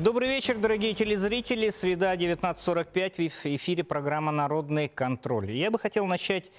Добрый вечер, дорогие телезрители. Среда, 19:45, в эфире программа «Народный контроль». Я бы хотел начать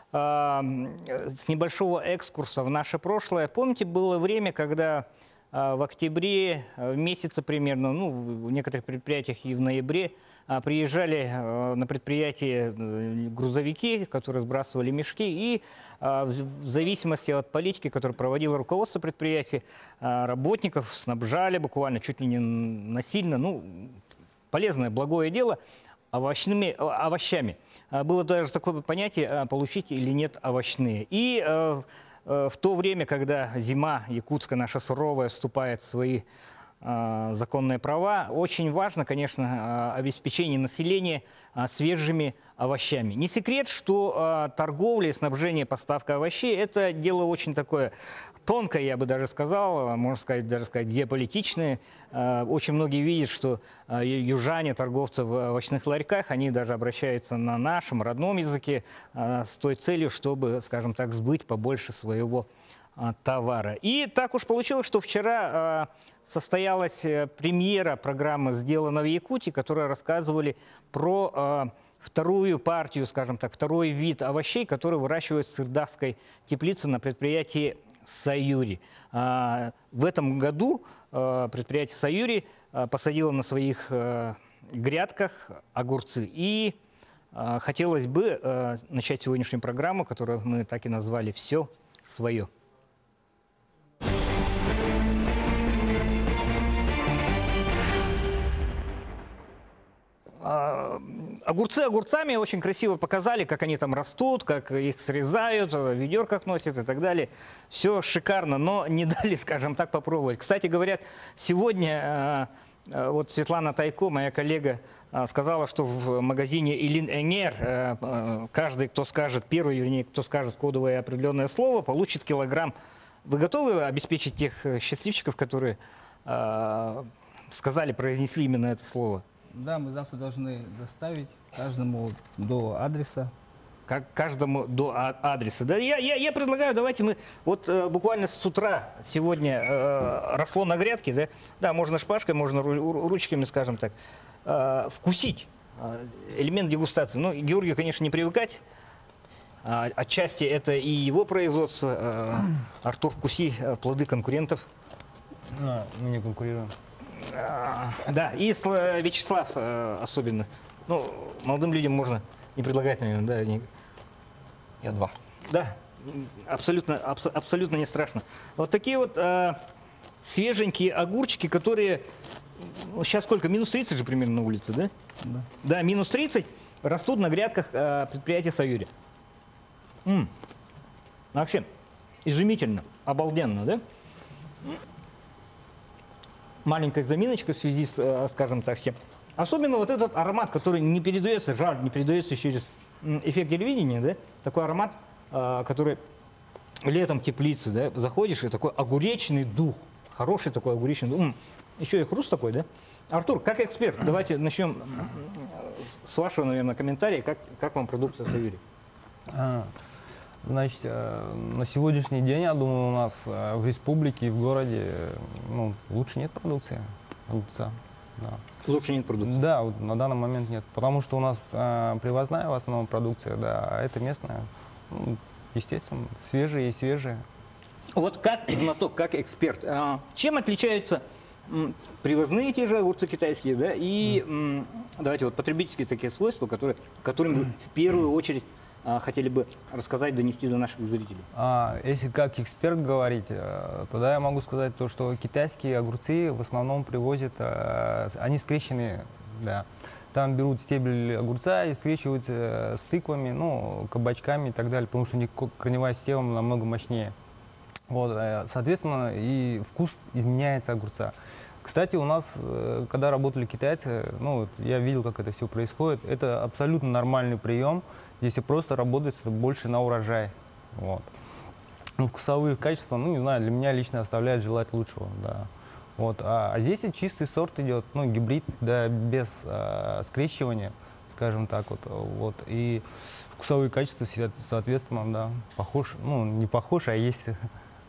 с небольшого экскурса в наше прошлое. Помните, было время, когда в октябре месяце примерно, ну, в некоторых предприятиях и в ноябре, приезжали на предприятие грузовики, которые сбрасывали мешки, и в зависимости от политики, которую проводило руководство предприятия, работников снабжали буквально чуть ли не насильно, ну, полезное, благое дело, овощами. Было даже такое понятие «получить или нет овощные». И в то время, когда зима якутская наша суровая вступает в свои законные права, очень важно, конечно, обеспечение населения свежими овощами. Не секрет, что торговля, снабжение, поставка овощей – это дело очень такое тонкое, я бы даже сказал, можно сказать, даже сказать, геополитичное. Очень многие видят, что южане, торговцы в овощных ларьках, они даже обращаются на нашем родном языке с той целью, чтобы, скажем так, сбыть побольше своего товара. И так уж получилось, что вчера состоялась премьера программы «Сделано в Якутии», которая рассказывали про вторую партию, скажем так, второй вид овощей, которые выращивают в Сырдарской теплице на предприятии «Саюри». В этом году предприятие «Саюри» посадило на своих грядках огурцы. И хотелось бы начать сегодняшнюю программу, которую мы так и назвали «Все свое». Огурцы огурцами очень красиво показали, как они там растут, как их срезают, в ведерках носят и так далее. Все шикарно, но не дали, скажем так, попробовать. Кстати, говорят, сегодня вот Светлана Тайко, моя коллега, сказала, что в магазине Илин Энгер каждый, кто скажет, первый, вернее, кто скажет кодовое определенное слово, получит килограмм. Вы готовы обеспечить тех счастливчиков, которые сказали, произнесли именно это слово? Да, мы завтра должны доставить каждому до адреса. Каждому до адреса. Да, я предлагаю, давайте мы вот буквально с утра сегодня росло на грядке, да, да, можно шпажкой, можно ручками, скажем так, вкусить элемент дегустации. Ну, Георгию, конечно, не привыкать. Отчасти это и его производство. Артур, вкуси плоды конкурентов. Мы не конкурируем. Да, и Вячеслав особенно. Ну, молодым людям можно не предлагать, наверное, да. Я два. Да, абсолютно не страшно. Вот такие вот свеженькие огурчики, которые, сейчас сколько, минус 30 же примерно на улице, да? Да. Да, минус 30, растут на грядках предприятия «Саюри». Вообще, изумительно, обалденно, да? Маленькая заминочка в связи с, скажем так, всем. Особенно вот этот аромат, который не передается, жар не передается через эффект телевидения, да? Такой аромат, который летом в теплице, да, заходишь, и такой огуречный дух, хороший такой огуречный дух. Еще и хруст такой, да? Артур, как эксперт, давайте начнем с вашего, наверное, комментария, как вам продукция «Саюри». Значит, на сегодняшний день, я думаю, у нас в республике и в городе лучше нет продукции. Да. Лучше нет продукции? Да, вот на данный момент нет. Потому что у нас привозная в основном продукция, да, а это местная. Ну, естественно, свежие и свежие. Вот как знаток, как эксперт, чем отличаются привозные те же огурцы китайские, да, и давайте вот потребительские такие свойства, которыми в первую очередь хотели бы рассказать, донести до наших зрителей? Если как эксперт говорить, тогда я могу сказать то, что китайские огурцы в основном привозят, они скрещенные, да. Там берут стебель огурца и скрещивают с тыквами, ну, кабачками и так далее, потому что у них корневая система намного мощнее. Вот, соответственно, и вкус изменяется огурца. Кстати, у нас, когда работали китайцы, ну, вот, я видел, как это все происходит, это абсолютно нормальный прием. Если просто работать больше на урожай. Вот. Ну, вкусовые качества, ну, не знаю, для меня лично оставляют желать лучшего, да. Вот. А здесь и чистый сорт идет, ну, гибрид, да, без скрещивания, скажем так, вот. И вкусовые качества, соответственно, да, похож, ну, не похож, а есть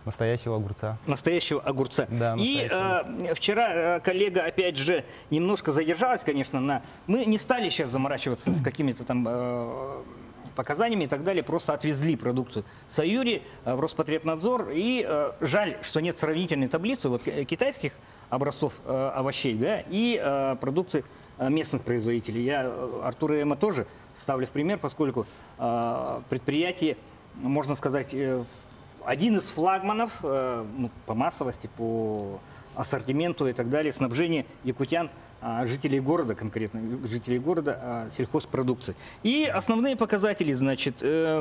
настоящего огурца. Настоящего огурца. Да, И настоящего вчера коллега, опять же, немножко задержалась, конечно, на... Мы не стали сейчас заморачиваться с какими-то там показаниями и так далее, просто отвезли продукцию Саюри в Роспотребнадзор. И жаль, что нет сравнительной таблицы вот, китайских образцов овощей, да, и продукции местных производителей. Я Артура Эма тоже ставлю в пример, поскольку предприятие, можно сказать, один из флагманов ну, по массовости, по ассортименту и так далее, снабжение якутян, жителей города, конкретно жителей города, сельхозпродукции. И основные показатели, значит,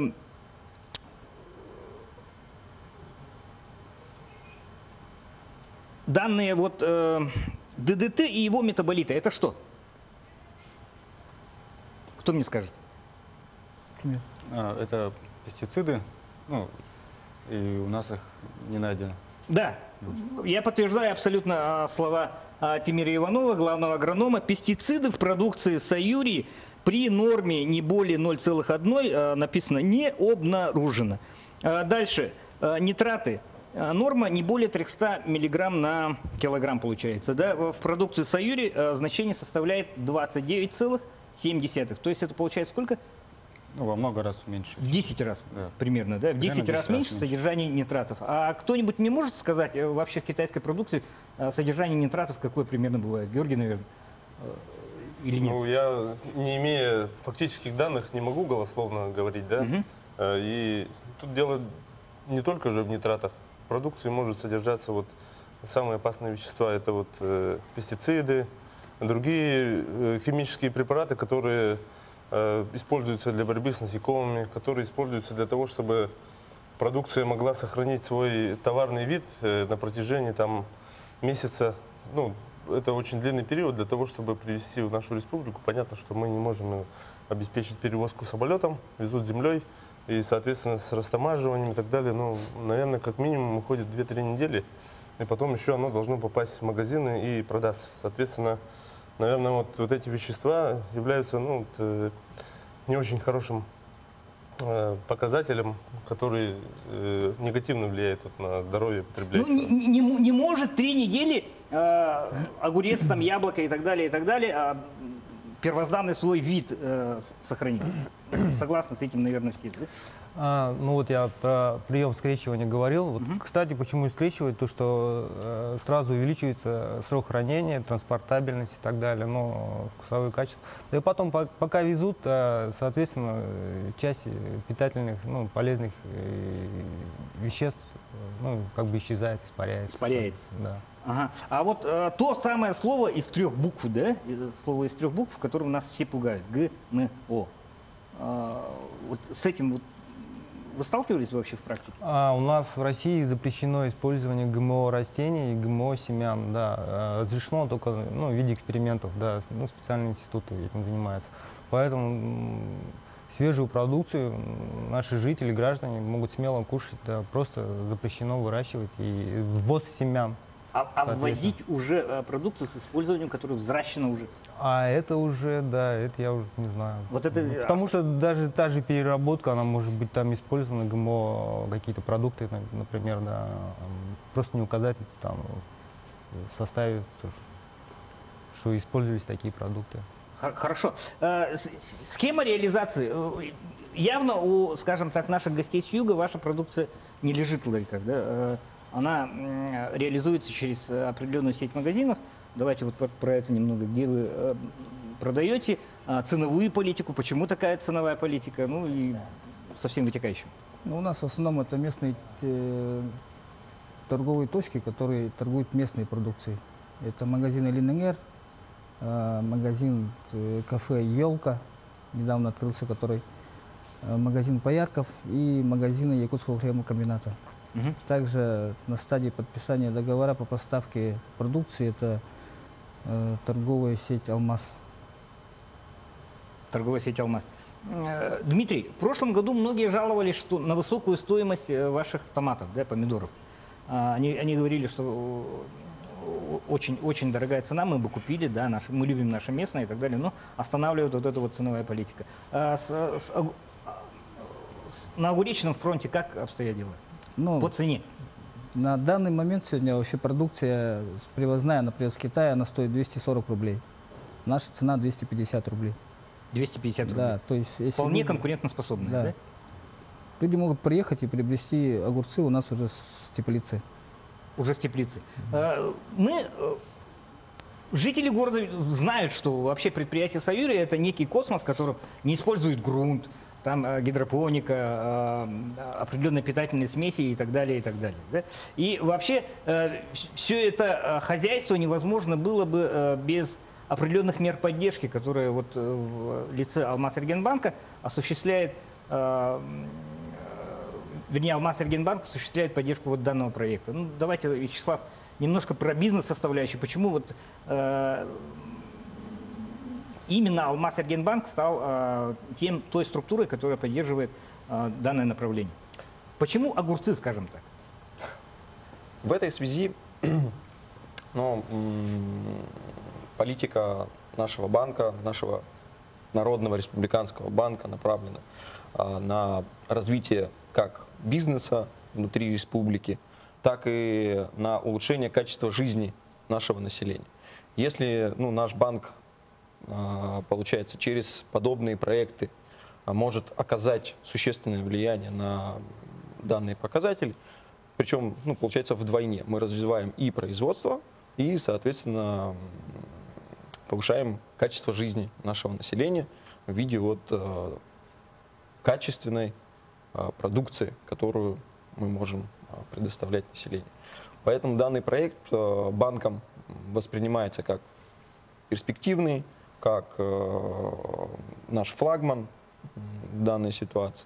данные вот ДДТ и его метаболиты, это что? Кто мне скажет? Это пестициды, ну, и у нас их не найдено. Да, я подтверждаю абсолютно слова Тимира Иванова, главного агронома. Пестициды в продукции Саюри при норме не более 0,1 написано «не обнаружено». Дальше, нитраты. Норма не более 300 миллиграмм на килограмм получается. Да? В продукции Саюри значение составляет 29,7. То есть это получается сколько? Ну, во много раз меньше. В 10 раз Да. примерно, да? В 10 Примерно раз меньше содержание нитратов. А кто-нибудь мне может сказать, вообще в китайской продукции содержание нитратов какое примерно бывает? Георгий, наверное, или нет? Ну, я, не имея фактических данных, не могу голословно говорить, да? И тут дело не только же в нитратах. В продукции может содержаться вот самые опасные вещества. Это вот пестициды, другие химические препараты, которые используются для борьбы с насекомыми, которые используются для того, чтобы продукция могла сохранить свой товарный вид на протяжении там, месяца. Ну, это очень длинный период для того, чтобы привезти в нашу республику. Понятно, что мы не можем обеспечить перевозку самолетом, везут землей, и, соответственно, с растамаживанием и так далее. Ну, наверное, как минимум уходит 2-3 недели, и потом еще оно должно попасть в магазины и продаться. Соответственно, наверное, вот эти вещества являются ну, не очень хорошим показателем, который негативно влияет на здоровье потребителя. Ну, не может 3 недели огурец, там, яблоко и так далее, первозданный свой вид сохранить. Согласны с этим, наверное, все, да? Ну вот я про прием скрещивания говорил. Вот, кстати, почему скрещивать? То, что сразу увеличивается срок хранения, транспортабельность и так далее, но вкусовые качества. Да и потом, пока везут, соответственно, часть питательных, ну, полезных веществ, ну, как бы исчезает, испаряется. Испаряется. Да. Ага. А вот то самое слово из 3 букв, да? Слово из 3 букв, которым нас все пугают. ГМО. Вот с этим вот вы сталкивались вообще в практике? У нас в России запрещено использование ГМО растений и ГМО семян. Да. Разрешено только ну, в виде экспериментов, да. Ну, специальные институты этим занимаются. Поэтому свежую продукцию наши жители, граждане могут смело кушать. Да. Просто запрещено выращивать и ввоз семян. А ввозить уже продукцию с использованием, которая взращена уже? А это уже, да, это я уже не знаю. Вот это... Потому что даже та же переработка, она может быть там использована, ГМО, какие-то продукты, например, да, просто не указать там в составе, что использовались такие продукты. Хорошо. Схема реализации. Явно у, скажем так, наших гостей с юга ваша продукция не лежит в ларьках, да? Она реализуется через определенную сеть магазинов. Давайте вот про это немного. Где вы продаете, ценовую политику, почему такая ценовая политика, ну и со всем вытекающим. Ну, у нас в основном это местные торговые точки, которые торгуют местной продукцией. Это магазин Элиненгер, магазин кафе «Елка», недавно открылся, который магазин Поярков и магазины Якутского хлебокомбината. Также на стадии подписания договора по поставке продукции это торговая сеть «Алмаз». Торговая сеть «Алмаз». Дмитрий, в прошлом году многие жаловались что на высокую стоимость ваших томатов, да, помидоров. Они говорили, что очень дорогая цена, мы бы купили, да, мы любим наше местное и так далее, но останавливает вот эта вот ценовая политика. На огуречном фронте как обстоят дела? Ну, по цене? На данный момент сегодня вообще продукция привозная, например, с Китая, она стоит 240 рублей. Наша цена 250 рублей. 250 рублей. Да, то есть, если Вполне люди- конкурентоспособная, Да. да? Люди могут приехать и приобрести огурцы у нас уже с теплицы. Уже с теплицы. Жители города знают, что вообще предприятие «Саюри» — это некий космос, который не использует грунт, там гидропоника, определенные питательные смеси и так далее, и так далее. Да? И вообще все это хозяйство невозможно было бы без определенных мер поддержки, которые вот в лице Алмаз-Эргенбанка осуществляет, вернее, Алмаз-Эргенбанк осуществляет поддержку вот данного проекта. Ну, давайте, Вячеслав, немножко про бизнес-составляющую. Почему вот именно Алмаз-Эргенбанк стал той структурой, которая поддерживает данное направление? Почему огурцы, скажем так? В этой связи ну, политика нашего банка, нашего Народного республиканского банка направлена на развитие как бизнеса внутри республики, так и на улучшение качества жизни нашего населения. Если наш банк, получается, через подобные проекты может оказать существенное влияние на данные показатели, причем, получается, вдвойне. Мы развиваем и производство, и, соответственно, повышаем качество жизни нашего населения в виде качественной продукции, которую мы можем предоставлять населению. Поэтому данный проект банком воспринимается как перспективный, как наш флагман в данной ситуации.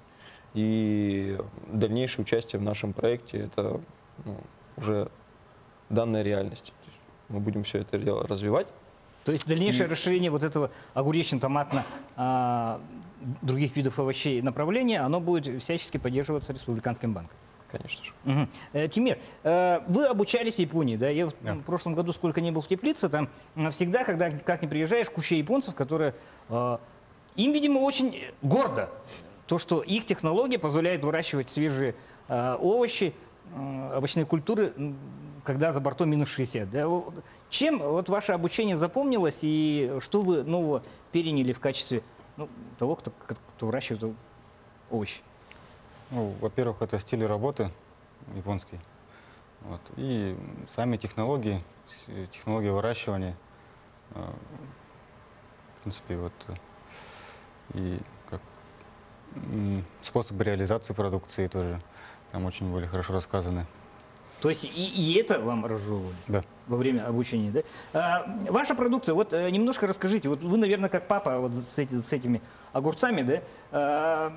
И дальнейшее участие в нашем проекте – это уже данная реальность. То есть мы будем все это дело развивать. То есть дальнейшее расширение вот этого огуречно-томатно других видов овощей направления, оно будет всячески поддерживаться Республиканским банком. Конечно же. Угу. Тимир, вы обучались в Японии, да? Я Да. в прошлом году сколько не был в теплице, там всегда, когда как ни приезжаешь, куча японцев, которые, им, видимо, очень гордо то, что их технология позволяет выращивать свежие овощи, овощные культуры, когда за бортом минус 60. Да? Чем вот ваше обучение запомнилось и что вы нового переняли в качестве того, кто выращивает овощи? Ну, во-первых, это стиль работы японский. Вот. И сами технологии выращивания. В принципе, и способ реализации продукции тоже там очень были хорошо рассказаны. То есть и это вам разжевывали? Да. Во время обучения, да? Ваша продукция, вот немножко расскажите, вот вы, наверное, как папа вот с этими огурцами, да?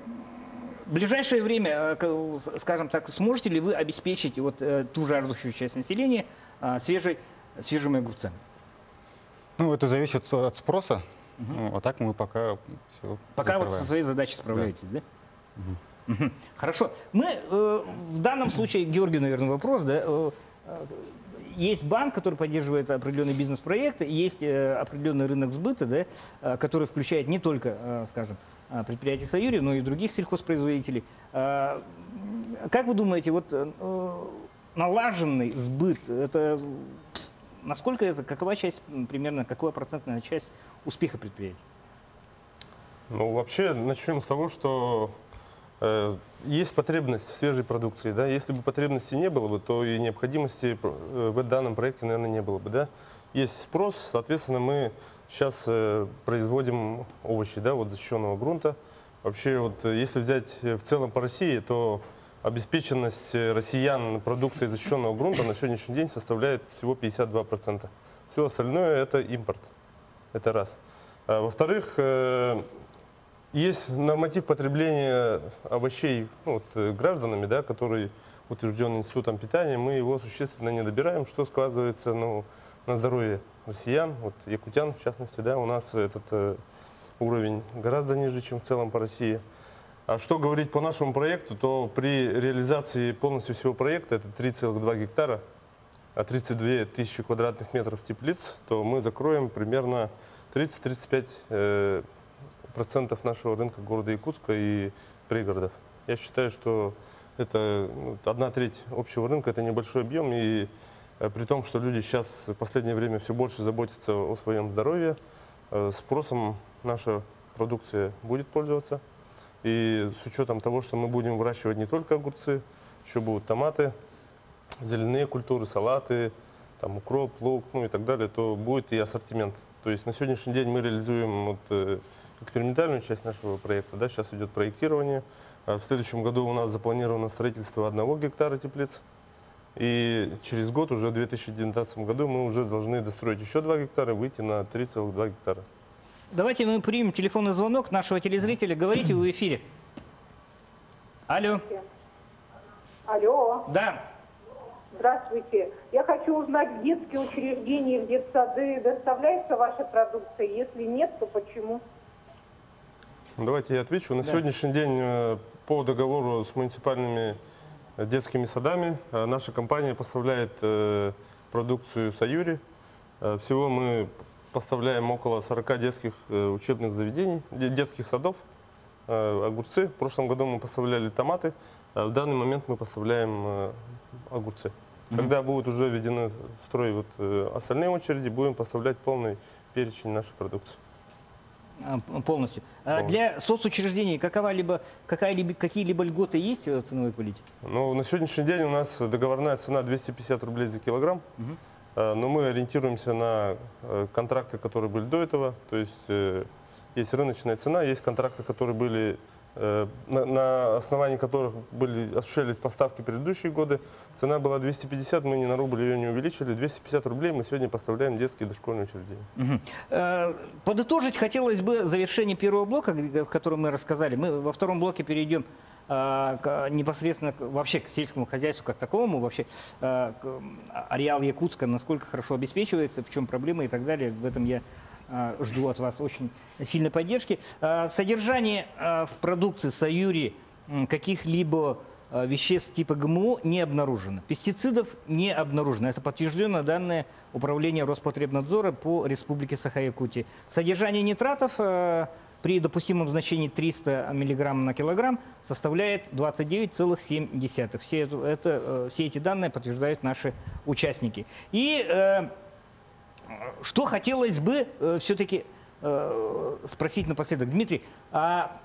В ближайшее время, скажем так, сможете ли вы обеспечить вот ту жаждущую часть населения свежими огурцами? Ну, это зависит от спроса. А так мы пока все Пока вот со своей задачей справляетесь, да? Мгм. Хорошо. Мы в данном случае, Георгию, наверное, вопрос, да? Есть банк, который поддерживает определенный бизнес-проект, есть определенный рынок сбыта, да, который включает не только, скажем, предприятия «Саюри», но и других сельхозпроизводителей. Как вы думаете, вот налаженный сбыт, это насколько это, какова часть, примерно, какова процентная часть успеха предприятия? Ну, вообще, начнем с того, что есть потребность в свежей продукции. Да? Если бы потребности не было бы, то и необходимости в данном проекте, наверное, не было бы. Да? Есть спрос, соответственно, мы сейчас производим овощи, да, вот защищенного грунта. Вообще, вот, если взять в целом по России, то обеспеченность россиян продукцией защищенного грунта на сегодняшний день составляет всего 52%. Все остальное – это импорт. Это раз. Во-вторых, есть норматив потребления овощей гражданами, да, который утвержден Институтом питания. Мы его существенно не добираем, что сказывается на здоровье россиян, вот якутян в частности. Да, у нас этот уровень гораздо ниже, чем в целом по России. А что говорить по нашему проекту, то при реализации полностью всего проекта, это 3,2 гектара, 32 тысячи квадратных метров теплиц, то мы закроем примерно 30-35% нашего рынка города Якутска и пригородов. Я считаю, что Это 1/3 общего рынка, это небольшой объем. И при том, что люди сейчас в последнее время все больше заботятся о своем здоровье, спросом наша продукция будет пользоваться. И с учетом того, что мы будем выращивать не только огурцы, еще будут томаты, зеленые культуры, салаты, там, укроп, лук, ну и так далее, то будет и ассортимент. То есть на сегодняшний день мы реализуем экспериментальную часть нашего проекта. Да, сейчас идет проектирование. В следующем году у нас запланировано строительство 1 гектара теплиц. И через год, уже в 2019 году, мы уже должны достроить еще 2 гектара, выйти на 3,2 гектара. Давайте мы примем телефонный звонок нашего телезрителя. Говорите, вы в эфире. Алло. Алло. Да. Здравствуйте. Я хочу узнать, в детские учреждения, в детсады доставляется ваша продукция? Если нет, то почему? Давайте я отвечу. На сегодняшний день по договору с муниципальными детскими садами наша компания поставляет продукцию «Саюри». Всего мы поставляем около 40 детских учебных заведений, детских садов, огурцы. В прошлом году мы поставляли томаты, а в данный момент мы поставляем огурцы. Когда будут уже введены в строй остальные очереди, будем поставлять полный перечень нашей продукции. Полностью. Для соцучреждений какие-либо льготы есть в ценовой политике? Ну, на сегодняшний день у нас договорная цена 250 рублей за килограмм. Но мы ориентируемся на контракты, которые были до этого. То есть есть рыночная цена, есть контракты, которые были, на основании которых осуществлялись поставки предыдущие годы. Цена была 250, мы ни на рубль ее не увеличили. 250 рублей мы сегодня поставляем детские дошкольные учреждения. Подытожить хотелось бы завершение первого блока, в котором мы рассказали. Мы во втором блоке перейдем непосредственно вообще к сельскому хозяйству как таковому, вообще ареал Якутска, насколько хорошо обеспечивается, в чем проблемы и так далее. В этом я жду от вас очень сильной поддержки. Содержание в продукции «Саюри» каких-либо веществ типа ГМО не обнаружено. Пестицидов не обнаружено. Это подтверждено данные Управления Роспотребнадзора по Республике Саха-Якутия. Содержание нитратов при допустимом значении 300 мг на килограмм составляет 29,7. Все эти данные подтверждают наши участники. И что хотелось бы все-таки спросить напоследок. Дмитрий, а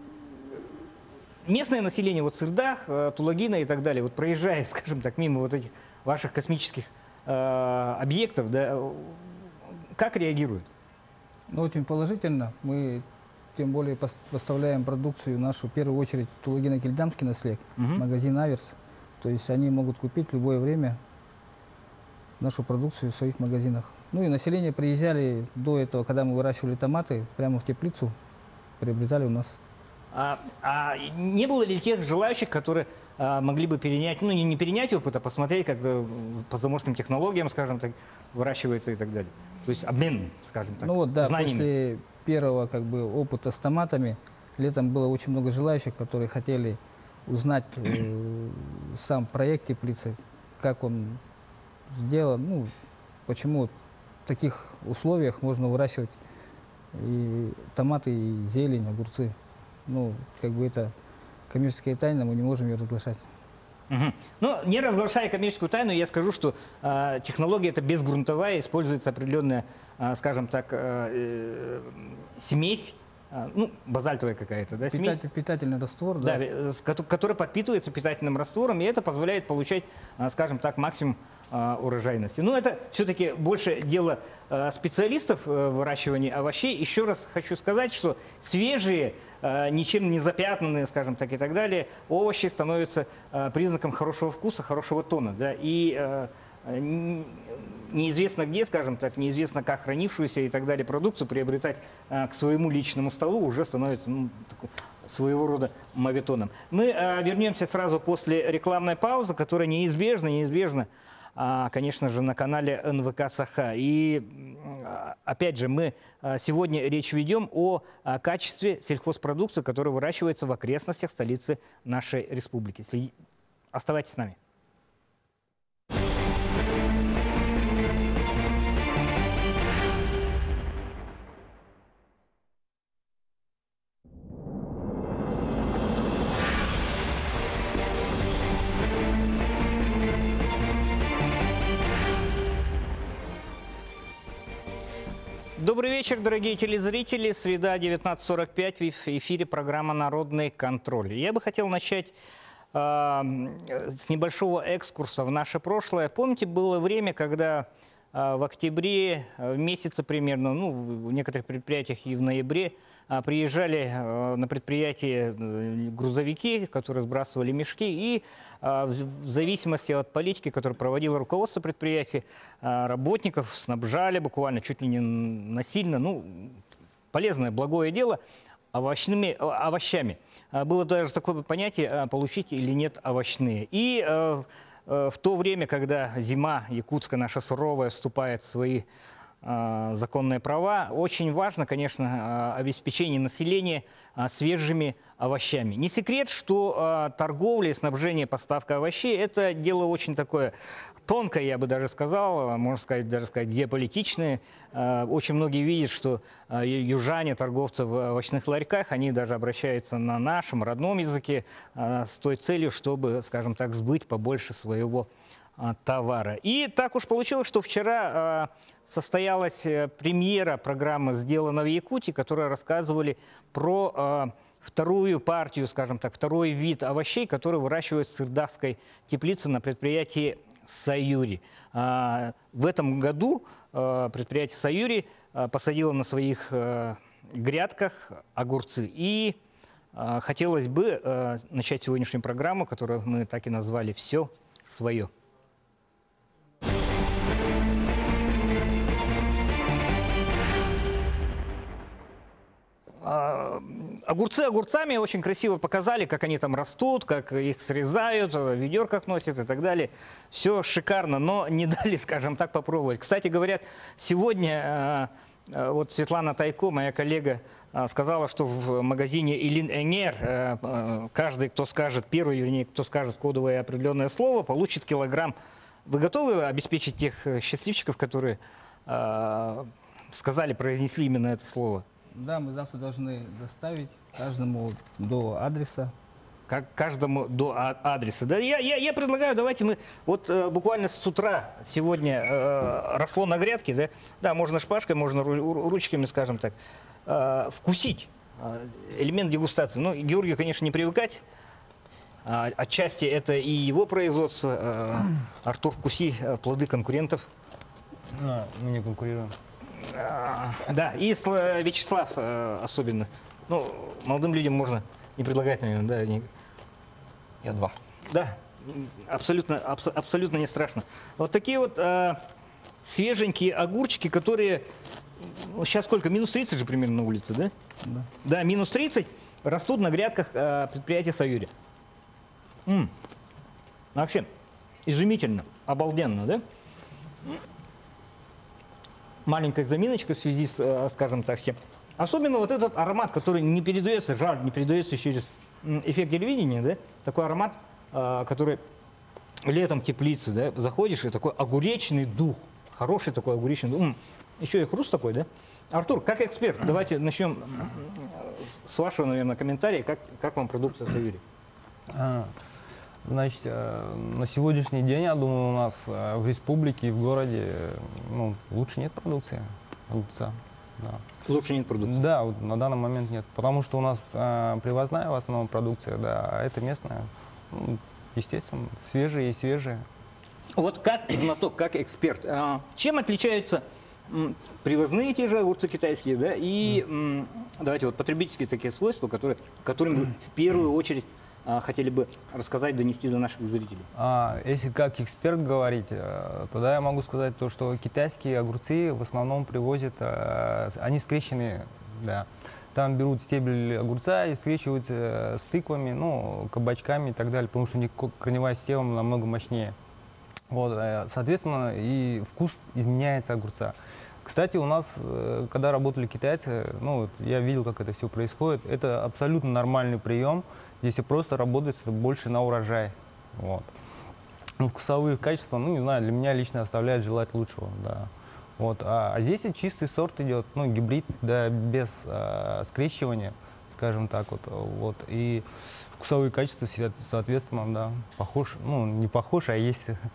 местное население, вот Сырдах, Тулагина и так далее, вот проезжая, скажем так, мимо вот этих ваших космических объектов, да, как реагируют? Ну, очень положительно. Мы тем более поставляем продукцию нашу, в первую очередь, Тулагино-Кильдамский наслед, магазин «Аверс». То есть они могут купить в любое время нашу продукцию в своих магазинах. Ну и население приезжали до этого, когда мы выращивали томаты, прямо в теплицу, приобретали у нас. А не было ли тех желающих, которые могли бы перенять, ну не перенять опыт, а посмотреть, как по заморским технологиям, скажем так, выращивается и так далее? То есть обмен, скажем так, ну вот, да, знаниями. После первого опыта с томатами, летом было очень много желающих, которые хотели узнать сам проект теплицы, как он сделан, ну, почему в таких условиях можно выращивать и томаты, и зелень, огурцы. Ну, это коммерческая тайна, мы не можем ее разглашать. Ну, не разглашая коммерческую тайну, я скажу, что технология это безгрунтовая, используется определенная, скажем так, смесь, ну, базальтовая какая-то, да, смесь. Питательный раствор, да. Да, который подпитывается питательным раствором, и это позволяет получать, скажем так, максимум урожайности. Но это все-таки больше дело специалистов в выращивании овощей. Еще раз хочу сказать, что свежие, ничем не запятнанные, скажем так, и так далее, овощи становятся признаком хорошего вкуса, хорошего тона. Да, и неизвестно где, скажем так, неизвестно как хранившуюся и так далее продукцию приобретать к своему личному столу уже становится своего рода моветоном. Мы вернемся сразу после рекламной паузы, которая неизбежна, конечно же, на канале НВК Саха. И опять же, мы сегодня речь ведем о качестве сельхозпродукции, которая выращивается в окрестностях столицы нашей республики. Оставайтесь с нами. Добрый вечер, дорогие телезрители. Среда, 19:45, в эфире программа «Народный контроль». Я бы хотел начать с небольшого экскурса в наше прошлое. Помните, было время, когда в октябре месяце примерно, ну, в некоторых предприятиях и в ноябре, приезжали на предприятие грузовики, которые сбрасывали мешки, и в зависимости от политики, которую проводило руководство предприятия, работников снабжали буквально чуть ли не насильно, ну, полезное, благое дело, овощами. Было даже такое понятие «получить или нет овощные». И в то время, когда зима якутская наша суровая вступает в свои законные права, очень важно, конечно, обеспечение населения свежими овощами. Не секрет, что торговля, снабжение, поставка овощей – это дело очень такое тонкое, я бы даже сказал, можно сказать, даже сказать, геополитичное. Очень многие видят, что южане, торговцы в овощных ларьках, они даже обращаются на нашем родном языке с той целью, чтобы, скажем так, сбыть побольше своего товара. И так уж получилось, что вчера состоялась премьера программы «Сделано в Якутии», которая рассказывали про вторую партию, скажем так, второй вид овощей, которые выращивают в Сырдарской теплице на предприятии «Саюри». В этом году предприятие «Саюри» посадило на своих грядках огурцы. И хотелось бы начать сегодняшнюю программу, которую мы так и назвали «Все свое». Огурцы огурцами очень красиво показали, как они там растут, как их срезают, в ведерках носят и так далее. Все шикарно, но не дали, скажем так, попробовать. Кстати, говорят, сегодня вот Светлана Тайко, моя коллега, сказала, что в магазине Илин Энгер каждый, кто скажет, первый, вернее, кто скажет кодовое определенное слово, получит килограмм. Вы готовы обеспечить тех счастливчиков, которые сказали, произнесли именно это слово? Да, мы завтра должны доставить каждому до адреса. Каждому до адреса. Да, я предлагаю, давайте мы вот буквально с утра сегодня росло на грядке, да, да, можно шпажкой, можно ручками, скажем так, вкусить элемент дегустации. Ну, Георгию, конечно, не привыкать. Отчасти это и его производство. Артур, вкуси плоды конкурентов. Мы не конкурируем. Да, и Вячеслав особенно. Ну, молодым людям можно не предлагать, наверное, да. Я два. Да, абсолютно не страшно. Вот такие вот свеженькие огурчики, которые, ну, сейчас сколько, минус 30 же примерно на улице, да? Да. Да, минус 30, растут на грядках предприятия «Саюри». Вообще, изумительно, обалденно, да? Маленькая заминочка в связи с, скажем так, всем. Особенно вот этот аромат, который не передается, жар не передается через эффект телевидения, да? Такой аромат, который летом в теплице, да, заходишь, и такой огуречный дух, хороший такой огуречный дух. Еще и хруст такой, да? Артур, как эксперт, давайте начнем с вашего, наверное, комментария, как вам продукция «Саюри». Значит, на сегодняшний день, я думаю, у нас в республике и в городе, ну, лучше нет продукции огурца. Да. Лучше нет продукции? Да, вот на данный момент нет. Потому что у нас привозная в основном продукция, да, а это местная. Ну, естественно, свежие и свежие. Вот как знаток, как эксперт, чем отличаются привозные те же огурцы китайские, да, и давайте вот потребительские такие свойства, которыми вы в первую очередь хотели бы рассказать, донести до наших зрителей? Если как эксперт говорить, тогда я могу сказать то, что китайские огурцы в основном привозят, они скрещенные, да. Там берут стебель огурца и скрещивают с тыквами, ну, кабачками и так далее, потому что у них корневая система намного мощнее. Вот, соответственно, и вкус изменяется огурца. Кстати, у нас, когда работали китайцы, ну, вот, я видел, как это все происходит, это абсолютно нормальный прием. Если просто работать больше на урожай. Вот. Ну, вкусовые качества, ну, не знаю, для меня лично оставляют желать лучшего, да. Вот. А здесь и чистый сорт идет, ну, гибрид, да, без скрещивания, скажем так вот. И вкусовые качества, соответственно, да, похож, ну, не похож, а есть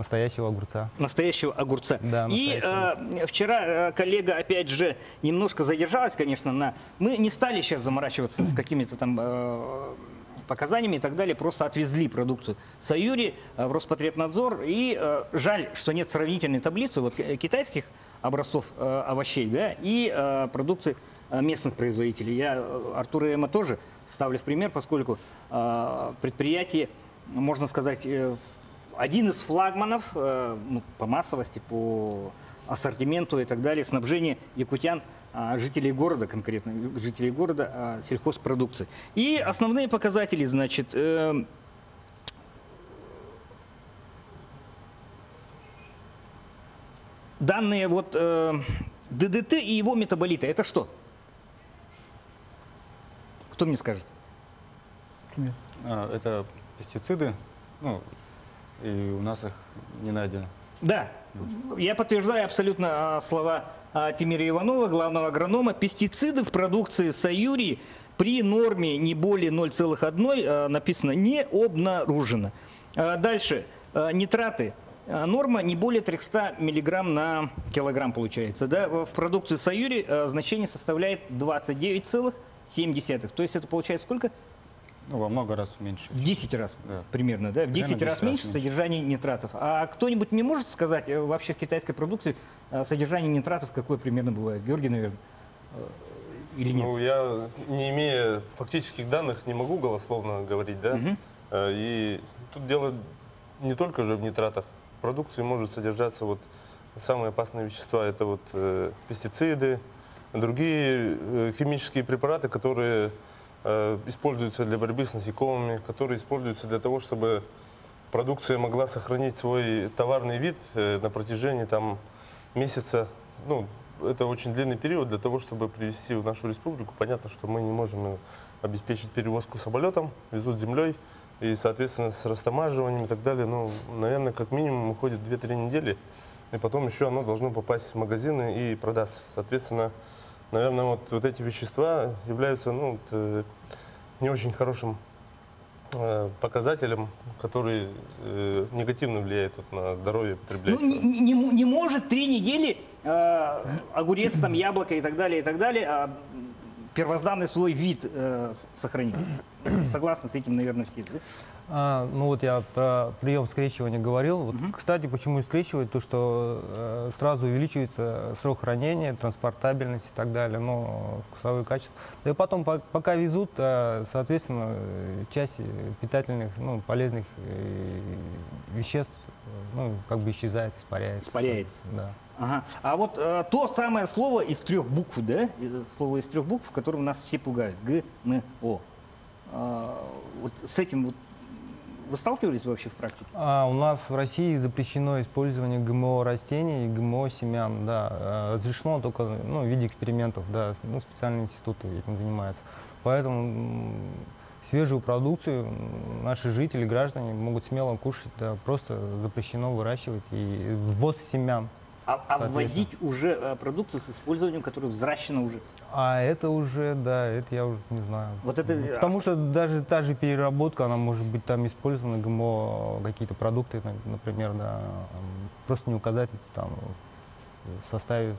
настоящего огурца. Настоящего огурца. Да, И настоящего вчера коллега, опять же, немножко задержалась, конечно, на... Мы не стали сейчас заморачиваться с какими-то там показаниями и так далее, просто отвезли продукцию Саюри в Роспотребнадзор. И жаль, что нет сравнительной таблицы вот, китайских образцов овощей, да, и продукции местных производителей. Я Артура и Эмма тоже ставлю в пример, поскольку предприятие, можно сказать, один из флагманов ну, по массовости, по ассортименту и так далее, снабжение якутян, жителей города, конкретно жителей города, сельхозпродукции. И основные показатели, значит, данные вот ДДТ и его метаболиты, это что? Кто мне скажет? Это пестициды, ну, и у нас их не найдено. Да, я подтверждаю абсолютно слова Тимира Иванова, главного агронома. Пестициды в продукции Саюри при норме не более 0,1 написано «не обнаружено». Дальше, нитраты. Норма не более 300 миллиграмм на килограмм получается. Да? В продукции Саюри значение составляет 29,7. То есть это получается сколько? Ну, во много раз меньше. В 10 раз Да. примерно, да? В 10 Примерно раз меньше содержание нитратов. А кто-нибудь мне может сказать, вообще в китайской продукции содержание нитратов какое примерно бывает? Георгий, наверное, или нет? Ну, я, не имея фактических данных, не могу голословно говорить, да? И тут дело не только же в нитратах. В продукции может содержаться вот самые опасные вещества. Это вот пестициды, другие химические препараты, которые используются для борьбы с насекомыми, которые используются для того, чтобы продукция могла сохранить свой товарный вид на протяжении там, месяца. Ну, это очень длинный период для того, чтобы привезти в нашу республику. Понятно, что мы не можем обеспечить перевозку самолетом, везут землей, и, соответственно, с растамаживанием и так далее. Ну, наверное, как минимум уходит 2-3 недели, и потом еще оно должно попасть в магазины и продаться. Соответственно, наверное, вот эти вещества являются ну, не очень хорошим показателем, который негативно влияет на здоровье потребителя. Ну, не может 3 недели огурец, там, яблоко и так далее, первозданный свой вид сохранить. Согласны с этим, наверное, все, да? Ну вот я про прием скрещивания говорил. Вот, кстати, почему скрещивать? То, что сразу увеличивается срок хранения, транспортабельность и так далее, но вкусовые качества. Да и потом, пока везут, соответственно, часть питательных, ну, полезных веществ, ну, как бы исчезает, испаряется. Испаряется. Да. Ага. А вот то самое слово из 3 букв, да? Слово из 3 букв, которым нас все пугают. ГМО. Вот с этим вот вы сталкивались вообще в практике? У нас в России запрещено использование ГМО растений и ГМО семян. Да. Разрешено только ну, в виде экспериментов, да. Ну, специальные институты этим занимаются. Поэтому свежую продукцию наши жители, граждане могут смело кушать. Да. Просто запрещено выращивать и ввоз семян. А ввозить уже продукцию с использованием, которая взращена уже? А это уже, да, это я уже не знаю. Вот это... Потому что даже та же переработка, она может быть там использована, ГМО, какие-то продукты, например, да, просто не указать там в составе,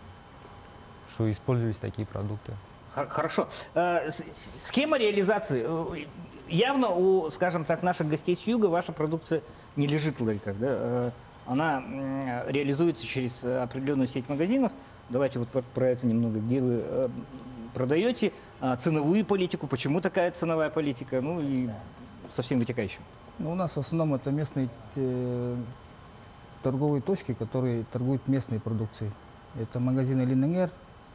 что использовались такие продукты. Хорошо. Схема реализации. Явно у, скажем так, наших гостей с юга ваша продукция не лежит в ларьках, да? Она реализуется через определенную сеть магазинов. Давайте вот про это немного. Где вы продаете, ценовую политику, почему такая ценовая политика, ну и со всем вытекающим. Ну, у нас в основном это местные торговые точки, которые торгуют местной продукцией. Это магазин Элиненгер,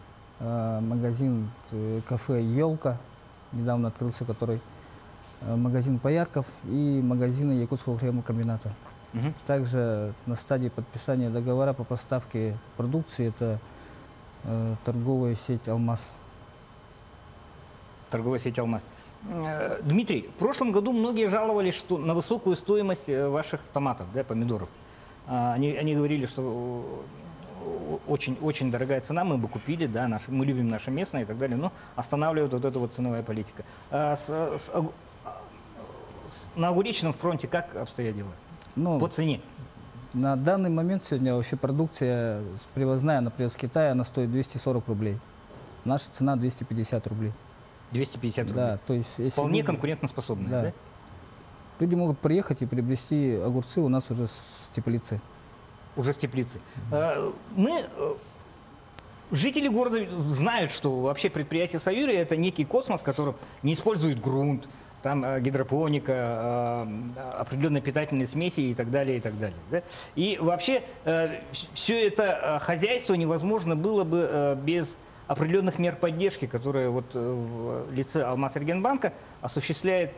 магазин кафе «Елка», недавно открылся, который магазин Поярков и магазины Якутского хлебокомбината. Также на стадии подписания договора по поставке продукции это торговая сеть «Алмаз». Торговая сеть «Алмаз». Дмитрий, в прошлом году многие жаловались что на высокую стоимость ваших томатов, да, помидоров. Они говорили, что очень дорогая цена, мы бы купили, да, мы любим наше местное и так далее, но останавливает вот эта вот ценовая политика. На огуречном фронте как обстоят дела? Ну, по цене? На данный момент сегодня вообще продукция привозная, например, с Китая, она стоит 240 рублей. Наша цена 250 рублей. 250 рублей. Да, то есть, если Вполне люди- конкурентоспособная, Да. да? Люди могут приехать и приобрести огурцы у нас уже с теплицы. Уже с теплицы. Жители города знают, что вообще предприятие «Саюри» — это некий космос, который не использует грунт, там гидропоника, определенные питательные смеси и так далее, и так далее. Да? И вообще все это хозяйство невозможно было бы без определенных мер поддержки, которые вот в лице Алмаз-Эргенбанка осуществляет,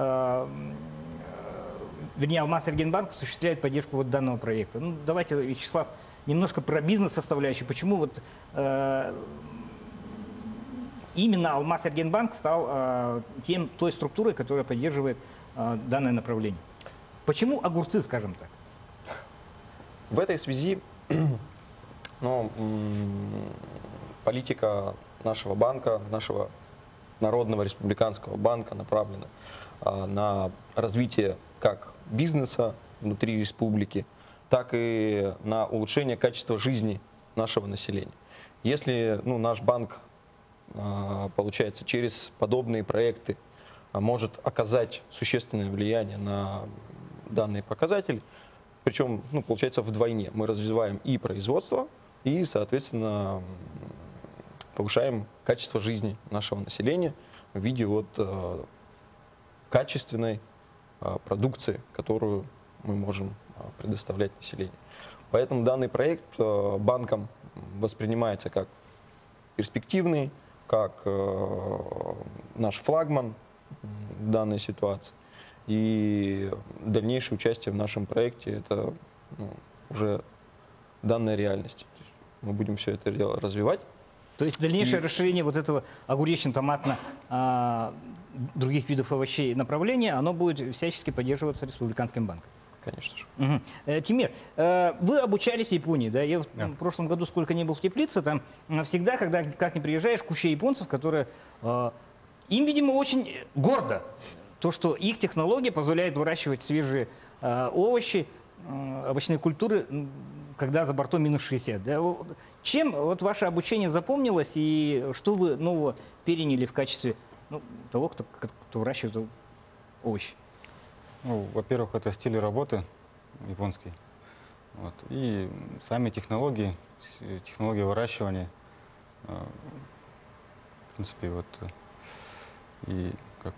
вернее, Алмаз-Эргенбанк осуществляет поддержку вот данного проекта. Ну, давайте, Вячеслав, немножко про бизнес-составляющую. Почему вот именно Алмаз-Эргенбанк стал той структурой, которая поддерживает данное направление? Почему огурцы, скажем так? В этой связи политика нашего банка, нашего Народного республиканского банка направлена на развитие как бизнеса внутри республики, так и на улучшение качества жизни нашего населения. Если наш банк, получается, через подобные проекты может оказать существенное влияние на данные показатели, причем, получается, вдвойне. Мы развиваем и производство, и, соответственно, повышаем качество жизни нашего населения в виде качественной продукции, которую мы можем предоставлять населению. Поэтому данный проект банком воспринимается как перспективный, как наш флагман в данной ситуации. И дальнейшее участие в нашем проекте – это уже данная реальность. То есть мы будем все это дело развивать. То есть дальнейшее расширение вот этого огуречно-томатно других видов овощей направления, оно будет всячески поддерживаться Республиканским банком. Конечно же. Угу. Тимир, вы обучались в Японии, да? Я Да. в прошлом году сколько не был в теплице, там всегда, когда как ни приезжаешь, куча японцев, которые, им, видимо, очень гордо то, что их технология позволяет выращивать свежие овощи, овощные культуры, когда за бортом минус 60. Да? Чем вот ваше обучение запомнилось и что вы нового переняли в качестве того, кто выращивает овощи? Ну, во-первых, это стиль работы японский. Вот. И сами технологии выращивания. В принципе, и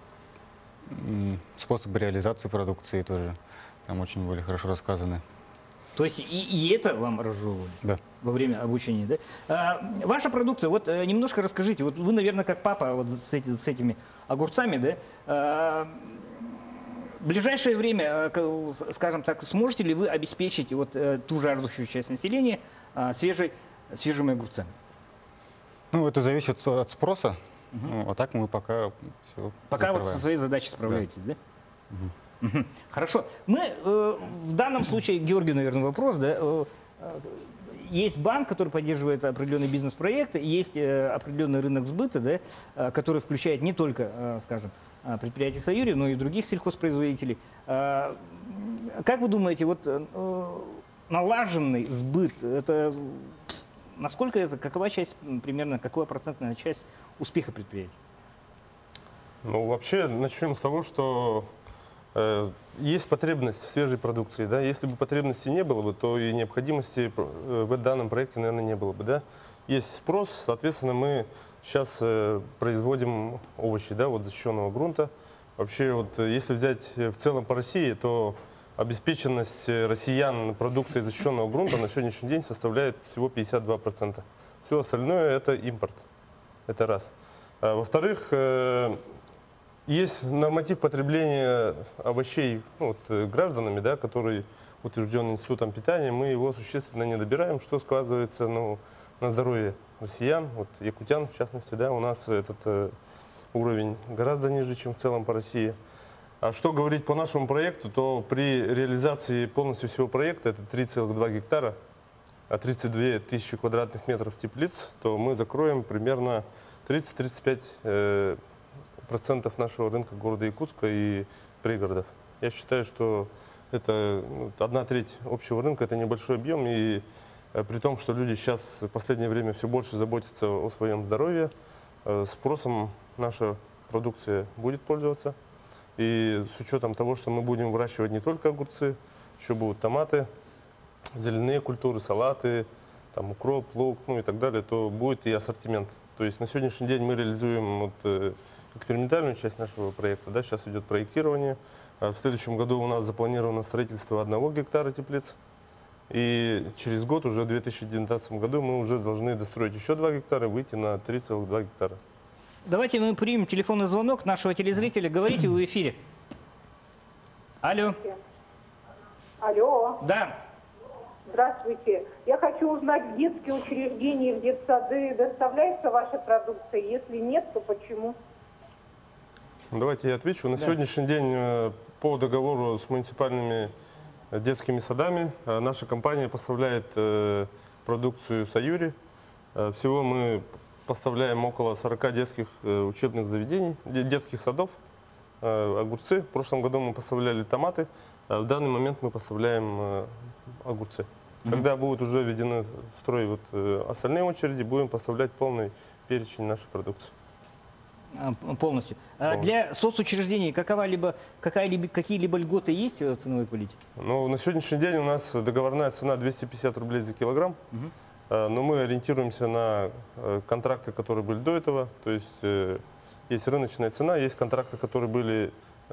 способ реализации продукции тоже там очень были хорошо рассказаны. То есть и это вам разжевывали? Да. Во время обучения, да? Ваша продукция, вот немножко расскажите, вот вы, наверное, как папа вот с этими огурцами, да? В ближайшее время, скажем так, сможете ли вы обеспечить вот ту жаждущую часть населения свежими огурцами? Ну, это зависит от спроса. А так мы пока все Пока вот со своей задачей справляетесь, да? Мгм. Хорошо. Мы в данном случае, Георгию, наверное, вопрос, да? Есть банк, который поддерживает определенный бизнес-проект, есть определенный рынок сбыта, да, который включает не только, скажем, предприятия «Саюри», но и других сельхозпроизводителей. Как вы думаете, вот налаженный сбыт, это насколько это, какова часть, примерно, какова процентная часть успеха предприятия? Ну, вообще, начнем с того, что есть потребность в свежей продукции, да. Если бы потребности не было бы, то и необходимости в данном проекте, наверное, не было бы, да. Есть спрос, соответственно, мы сейчас производим овощи, да, вот защищенного грунта. Вообще, вот если взять в целом по России, то обеспеченность россиян продукцией защищенного грунта на сегодняшний день составляет всего 52%. Все остальное это импорт. Это раз. Во-вторых, есть норматив потребления овощей гражданами, да, который утвержден Институтом питания. Мы его существенно не добираем, что сказывается на здоровье россиян, вот якутян в частности. Да, у нас этот уровень гораздо ниже, чем в целом по России. А что говорить по нашему проекту, то при реализации полностью всего проекта, это 3,2 гектара, 32 тысячи квадратных метров теплиц, то мы закроем примерно 30-35% нашего рынка города Якутска и пригородов. Я считаю, что Это 1/3 общего рынка, это небольшой объем. И при том, что люди сейчас в последнее время все больше заботятся о своем здоровье, спросом наша продукция будет пользоваться. И с учетом того, что мы будем выращивать не только огурцы, еще будут томаты, зеленые культуры, салаты, там, укроп, лук, ну и так далее, то будет и ассортимент. То есть на сегодняшний день мы реализуем экспериментальную часть нашего проекта. Да, сейчас идет проектирование. В следующем году у нас запланировано строительство 1 гектара теплиц. И через год, уже в 2019 году, мы уже должны достроить еще 2 гектара и выйти на 3,2 гектара. Давайте мы примем телефонный звонок нашего телезрителя. Говорите, вы в эфире. Алло. Алло. Да. Здравствуйте. Я хочу узнать, в детские учреждения, в детсады доставляется ваша продукция? Если нет, то почему? Давайте я отвечу. На сегодняшний день по договору с муниципальными детскими садами наша компания поставляет продукцию «Саюри». Всего мы поставляем около 40 детских учебных заведений, детских садов, огурцы. В прошлом году мы поставляли томаты, а в данный момент мы поставляем огурцы. Когда будут уже введены в строй остальные очереди, будем поставлять полный перечень нашей продукции. Полностью. Для соцучреждений какие-либо льготы есть в ценовой политике? Ну, на сегодняшний день у нас договорная цена 250 рублей за килограмм. Но мы ориентируемся на контракты, которые были до этого. То есть есть рыночная цена, есть контракты, которые были,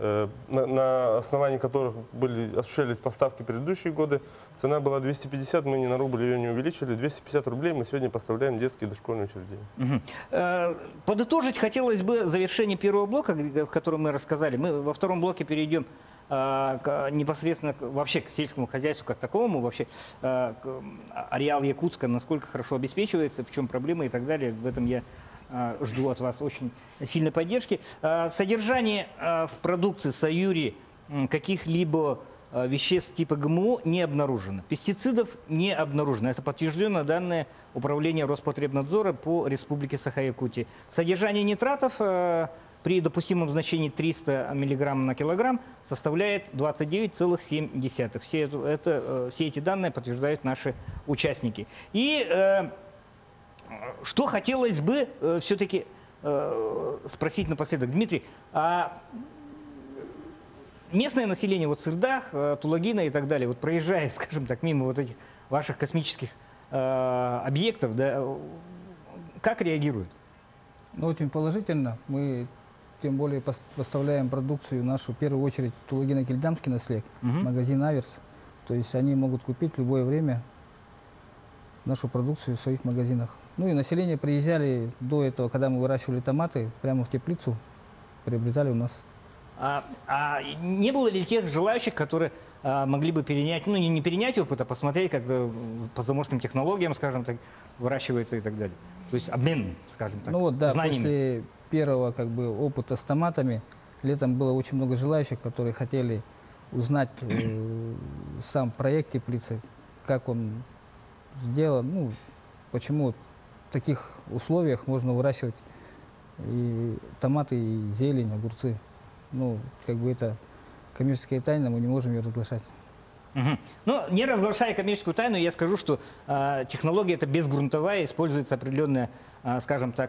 на основании которых осуществлялись поставки предыдущие годы. Цена была 250, мы ни на рубль ее не увеличили. 250 рублей мы сегодня поставляем детские дошкольные учреждения. Подытожить хотелось бы завершение первого блока, в котором мы рассказали. Мы во втором блоке перейдем непосредственно вообще к сельскому хозяйству как таковому, вообще ареал Якутска, насколько хорошо обеспечивается, в чем проблемы и так далее. В этом я жду от вас очень сильной поддержки. Содержание в продукции «Саюри» каких-либо веществ типа ГМО не обнаружено. Пестицидов не обнаружено. Это подтверждено данные Управления Роспотребнадзора по Республике Саха-Якутия. Содержание нитратов при допустимом значении 300 мг на килограмм составляет 29,7. Все эти данные подтверждают наши участники. И что хотелось бы все-таки спросить напоследок. Дмитрий, а местное население, вот Сырдах, Тулагина и так далее, вот проезжая, скажем так, мимо вот этих ваших космических объектов, да, как реагируют? Ну, очень положительно. Мы тем более поставляем продукцию нашу, в первую очередь, Тулагино-Кильдамский наслед, магазин «Аверс». То есть они могут купить в любое время нашу продукцию в своих магазинах. Ну и население приезжали до этого, когда мы выращивали томаты, прямо в теплицу, приобретали у нас. А не было ли тех желающих, которые могли бы перенять, ну не перенять опыт, а посмотреть, как по заморским технологиям, скажем так, выращивается и так далее? То есть обмен, скажем так, ну вот, да, знаниями. После первого опыта с томатами летом было очень много желающих, которые хотели узнать сам проект теплицы, как он сделан, ну, почему в таких условиях можно выращивать и томаты, и зелень, огурцы. Ну, это коммерческая тайна, мы не можем ее разглашать. Ну, не разглашая коммерческую тайну, я скажу, что технология это безгрунтовая, используется определенная, скажем так,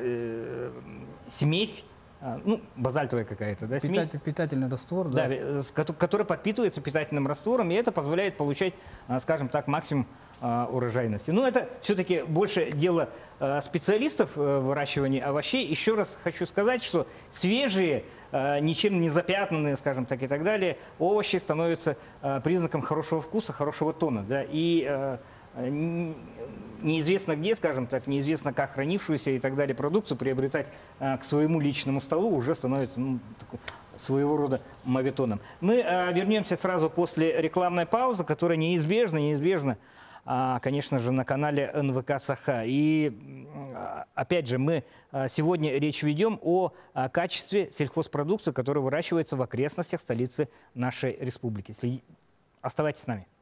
смесь, ну, базальтовая какая-то, да, смесь. Питательный раствор, да. Да, который подпитывается питательным раствором, и это позволяет получать, скажем так, максимум урожайности. Но это все-таки больше дело специалистов в выращивании овощей. Еще раз хочу сказать, что свежие, ничем не запятнанные, скажем так, и так далее, овощи становятся признаком хорошего вкуса, хорошего тона. Да, и неизвестно где, скажем так, неизвестно как хранившуюся и так далее продукцию приобретать к своему личному столу уже становится своего рода моветоном. Мы вернемся сразу после рекламной паузы, которая неизбежна, конечно же, на канале НВК Саха. И опять же, мы сегодня речь ведем о качестве сельхозпродукции, которая выращивается в окрестностях столицы нашей республики. Оставайтесь с нами.